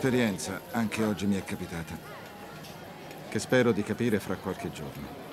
un'esperienza, anche oggi mi è capitata, che spero di capire fra qualche giorno.